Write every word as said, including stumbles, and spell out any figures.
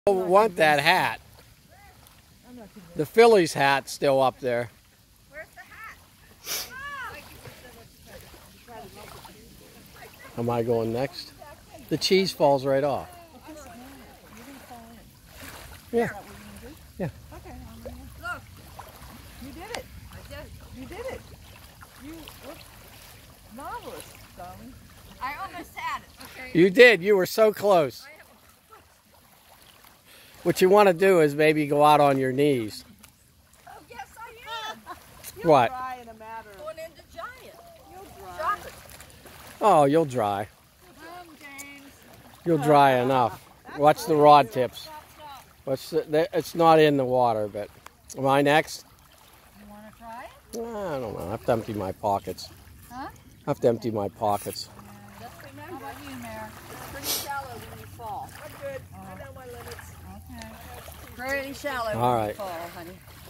don't want that hat. The Phillies hat's still up there. Where's the hat? Am I going next? The cheese falls right off. Yeah. Yeah. Okay. Look. You did it. I did. You did it. You look marvelous, darling. I almost had it. Okay. You did. You were so close. What you want to do is maybe go out on your knees. Oh, yes, I am. What? Dry in a matter of... Going into giant. You'll dry. Oh, you'll dry. Come, James. You'll dry enough. Watch the rod tips. Stop, stop. Watch the, it's not in the water, but am I next? You want to try it? I don't know. I have to empty my pockets. Huh? I have to empty my pockets. Just remember. How about you, Mare? It's pretty shallow when you fall. I'm good. I know my limits. Okay. Pretty shallow All when right. you fall, honey.